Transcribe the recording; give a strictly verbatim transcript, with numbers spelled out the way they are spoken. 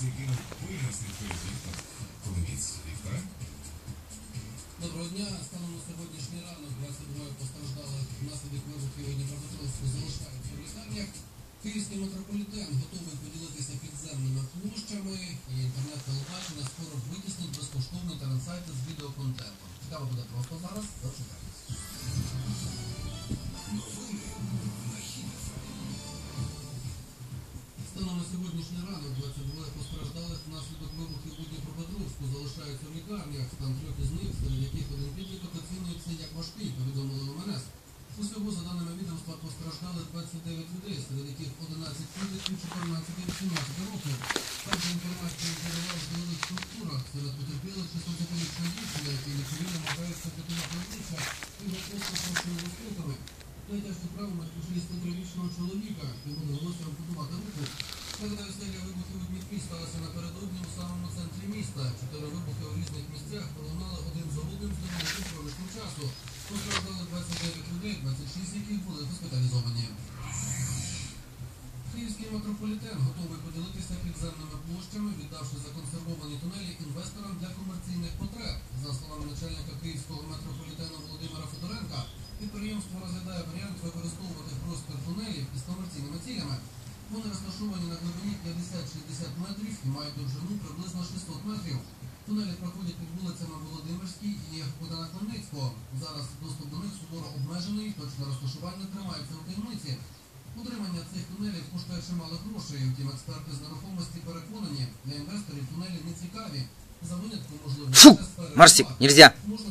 Доброго дня. Станом на сьогоднішній ранок двадцять двоє постраждалих внаслідок вибухів у Дніпропетровську залишаються в лікарнях. Київський метрополітен готовий поділитися підземними площами, і інтернет-телебачення скоро витіснить безкоштовний трансайти з відеоконтентом. Цікаво буде просто зараз. Дочекайтесь. Станом на сьогоднішній ранок двадцять двоє постраждалих внаслідок вибухів у Дніпропетровську залишаються в лікарнях. Стан трьох із них, серед яких один підліток оцінюється як важкий, повідомили ем ен ес. Усього, за даними відомства, постраждали двадцять дев'ять людей, серед яких одинадцять підлітків чотирнадцяти і вісімнадцяти років. Так, за інформацією джерела в силових структурах, серед потерпілих шістнадцятирічна дівчина, які лікарі намагаються врятувати обличчя і просто прошили розкритими. Найтяжчі травми у шістдесятитрирічного чоловіка, йому довелося ампутувати руку. Нагадаю, серія вибухів у Дніпрі сталася напередодні у самому центрі міста. Чотири вибухи у різних місцях пролунали один за одним з невеликим проміжком часу. Постраждали двадцять дев'ять людей, двадцять шість з яких були госпіталізовані. Київський метрополітен готовий поділитися підземними площами, віддавши законсервовані тунелі інвесторам для комерційних потреб. За словами начальника Київського метрополітену Володимира Федоренка, підприємство розглядає варіант використовувати простір тунелів із комерційними цілями. Вони розташовані на глибині п'ятдесят-шістдесят метрів і мають довжину приблизно шістсот метрів. Тунелі проходять під вулицями Володимирській і Богдана Хмельницького. Зараз доступ до них суворо обмежений, точне розташування тримається у таємниці. Утримання цих тунелів коштує чимало грошей, втім експерти з нерухомості переконані, для інвесторів тунелі не цікаві. За винятком, можливо, Фу! Марсик, нельзя!